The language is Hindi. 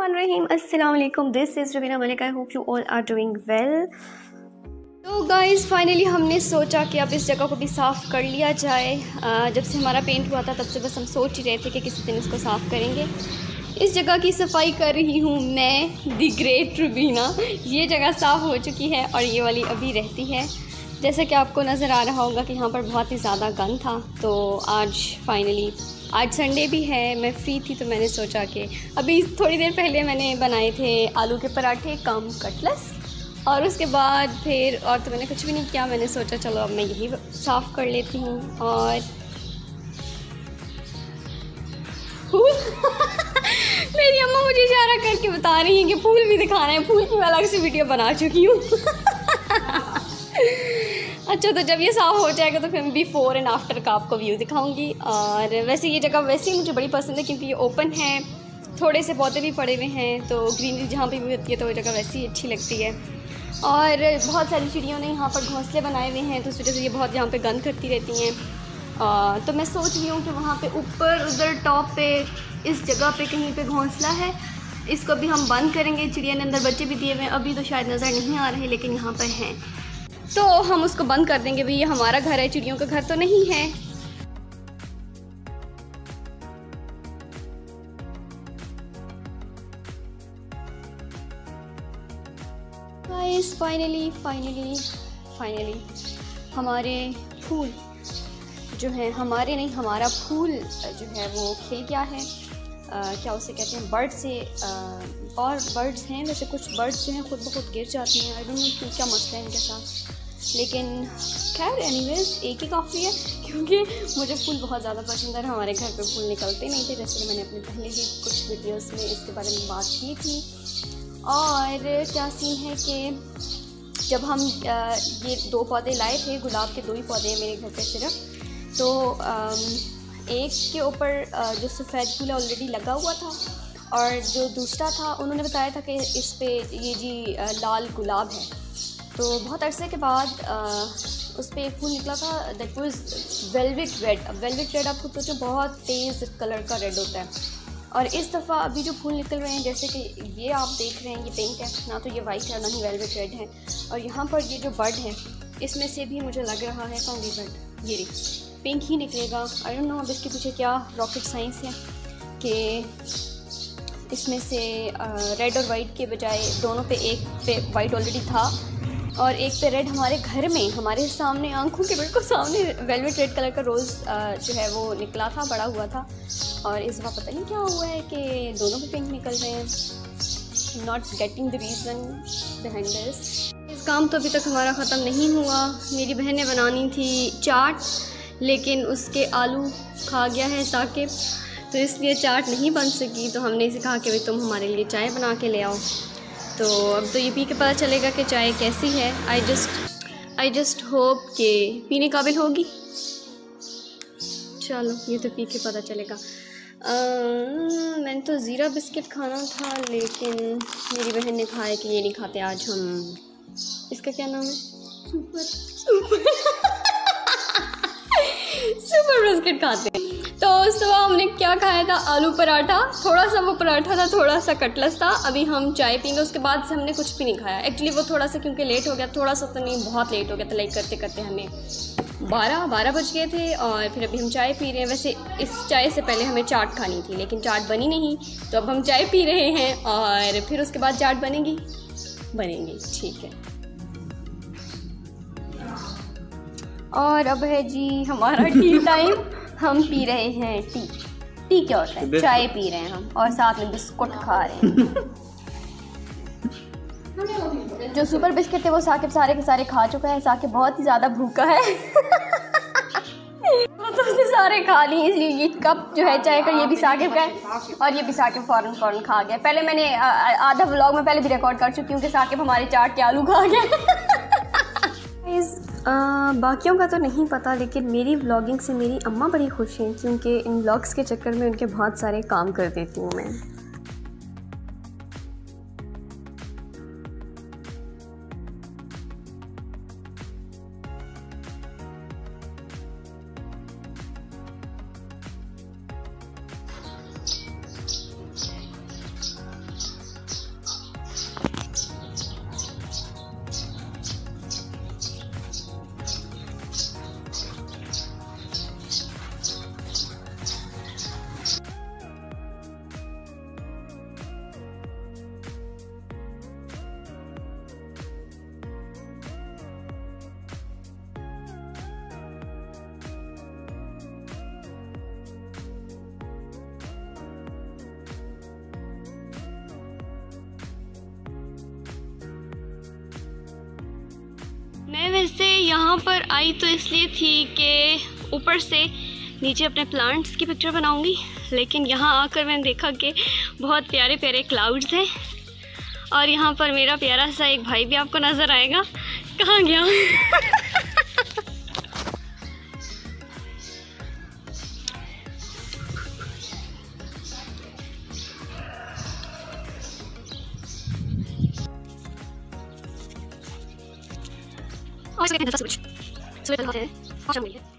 बिस्मिल्लाहिर्रहमानिर्रहीम। अस्सलाम वालेकुम, this is Rubina Malik. I hope you all are doing well. तो गाइज़ फाइनली हमने सोचा कि अब इस जगह को भी साफ़ कर लिया जाए। जब से हमारा पेंट हुआ था तब से बस हम सोच ही रहे थे कि किसी दिन इसको साफ़ करेंगे। इस जगह की सफाई कर रही हूँ मैं, दी ग्रेट रुबीना। ये जगह साफ़ हो चुकी है और ये वाली अभी रहती है। जैसे कि आपको नज़र आ रहा होगा कि यहाँ पर बहुत ही ज़्यादा गंद था। तो आज संडे भी है, मैं फ्री थी तो मैंने सोचा कि अभी थोड़ी देर पहले मैंने बनाए थे आलू के पराठे कम कटलेस, और उसके बाद फिर और तो मैंने कुछ भी नहीं किया। मैंने सोचा चलो अब मैं यही साफ़ कर लेती हूँ। और फूल मेरी अम्मा मुझे इशारा करके बता रही हैं कि फूल भी दिखाना है। फूल की मैं अलग से वीडियो बना चुकी हूँ। अच्छा, तो जब ये साफ़ हो जाएगा तो फिर मैं बिफ़ोर एंड आफ्टर का आपको व्यू दिखाऊंगी। और वैसे ये जगह वैसे ही मुझे बड़ी पसंद है क्योंकि ये ओपन है, थोड़े से पौधे भी पड़े हुए हैं, तो ग्रीनरी जहाँ पे भी होती है तो वो जगह वैसे ही अच्छी लगती है। और बहुत सारी चिड़ियों ने यहाँ पर घोंसले बनाए हुए हैं, तो उस वजह से ये बहुत यहाँ पे गंद करती रहती हैं। तो मैं सोच रही हूँ कि वहाँ पे ऊपर उधर टॉप पे इस जगह पे कहीं पे घोंसला है, इसको भी हम बंद करेंगे। चिड़िया ने अंदर बच्चे भी दिए हुए हैं, अभी तो शायद नज़र नहीं आ रहे लेकिन यहाँ पर हैं, तो हम उसको बंद कर देंगे। भाई ये हमारा घर है, चिड़ियों का घर तो नहीं है। गाइस फाइनली हमारे फूल जो है, हमारे नहीं हमारा फूल जो है वो खिल गया है। क्या उसे कहते हैं, बर्ड से और बर्ड्स हैं वैसे, कुछ बर्ड्स जो हैं खुद ब खुद गिर जाती हैं। आई डोंट नो क्या मसला है इनके साथ, लेकिन खैर एनीवेज एक ही काफ़ी है क्योंकि मुझे फूल बहुत ज़्यादा पसंद है। हमारे घर पे फूल निकलते नहीं थे, जैसे कि मैंने अपने पहले ही कुछ वीडियोस में इसके बारे में बात की थी। और क्या सीन है कि जब हम ये 2 पौधे लाए थे, गुलाब के 2 ही पौधे हैं मेरे घर पे सिर्फ, तो एक के ऊपर जो सफ़ेद फूल ऑलरेडी लगा हुआ था, और जो दूसरा था उन्होंने बताया था कि इस पे ये जी लाल गुलाब है। तो बहुत अरसे के बाद उस पर एक फूल निकला था, दैट वाज वेलवेट रेड। अब वेलवेट रेड आपको सोचो बहुत तेज़ कलर का रेड होता है। और इस दफ़ा अभी जो फूल निकल रहे हैं, जैसे कि ये आप देख रहे हैं, ये पिंक है ना, तो ये वाइट है ना ही वेलवेट रेड है। और यहाँ पर ये जो बर्ड है इसमें से भी मुझे लग रहा है कौन सी बर्ड, ये पिंक ही निकलेगा। आई डोंट नो अब इसके पीछे क्या रॉकेट साइंस है कि इसमें से रेड और वाइट के बजाय दोनों पे, एक पे वाइट ऑलरेडी था और एक पे रेड हमारे घर में, हमारे सामने, आंखों के बिल्कुल सामने वेलवेट रेड कलर का रोज़ जो है वो निकला था, बड़ा हुआ था। और इस बार पता नहीं क्या हुआ है कि दोनों पे पिंक निकल रहे हैं। Not getting the reason behind this. इस काम तो अभी तक हमारा ख़त्म नहीं हुआ। मेरी बहन ने बनानी थी चाट, लेकिन उसके आलू खा गया है साकिब, तो इसलिए चाट नहीं बन सकी। तो हमने इसे कहा कि भाई तुम हमारे लिए चाय बना के ले आओ। तो अब तो ये पी के पता चलेगा कि चाय कैसी है। आई जस्ट होप कि पीने काबिल होगी। चलो ये तो पी के पता चलेगा। मैंने तो ज़ीरा बिस्किट खाना था, लेकिन मेरी बहन ने कहा है कि ये नहीं खाते आज हम, इसका क्या नाम है, सुपर बिस्किट खाते हैं। तो सुबह हमने क्या खाया था, आलू पराठा। थोड़ा सा वो पराठा था, थोड़ा सा कटलेस था। अभी हम चाय पीएंगे, उसके बाद से हमने कुछ भी नहीं खाया। एक्चुअली वो थोड़ा सा क्योंकि लेट हो गया, थोड़ा सा तो नहीं बहुत लेट हो गया था, लाइक करते करते हमें 12 बज गए थे। और फिर अभी हम चाय पी रहे हैं। वैसे इस चाय से पहले हमें चाट खानी थी लेकिन चाट बनी नहीं, तो अब हम चाय पी रहे हैं और फिर उसके बाद चाट बनेगी। ठीक है। और अब है जी हमारा टी टाइम। हम पी रहे हैं टी क्या होता है, चाय पी रहे हैं हम, और साथ में बिस्कुट खा रहे हैं। जो सुपर बिस्किट थे वो साकिब सारे के सारे खा चुका है। साकिब बहुत ही ज़्यादा भूखा है। तो उसने सारे खा लिए, इसलिए ये कप जो है चाय का ये भी साकिब का है और ये भी साकिब फ़ौरन खा गया। पहले मैंने आधा व्लॉग में पहले भी रिकॉर्ड कर चुकी हूँ कि साकिब हमारे चाट के आलू खा गया। बाकियों का तो नहीं पता, लेकिन मेरी व्लॉगिंग से मेरी अम्मा बड़ी खुश हैं क्योंकि इन व्लॉग्स के चक्कर में उनके बहुत सारे काम कर देती हूँ मैं। यहाँ पर आई तो इसलिए थी कि ऊपर से नीचे अपने प्लांट्स की पिक्चर बनाऊंगी, लेकिन यहाँ आकर मैंने देखा कि बहुत प्यारे प्यारे क्लाउड्स हैं और यहाँ पर मेरा प्यारा सा एक भाई भी आपको नज़र आएगा। कहाँ गया? और